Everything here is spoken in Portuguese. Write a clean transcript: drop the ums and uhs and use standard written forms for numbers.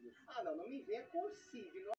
amigos. Ah, não, não me venha com Cid.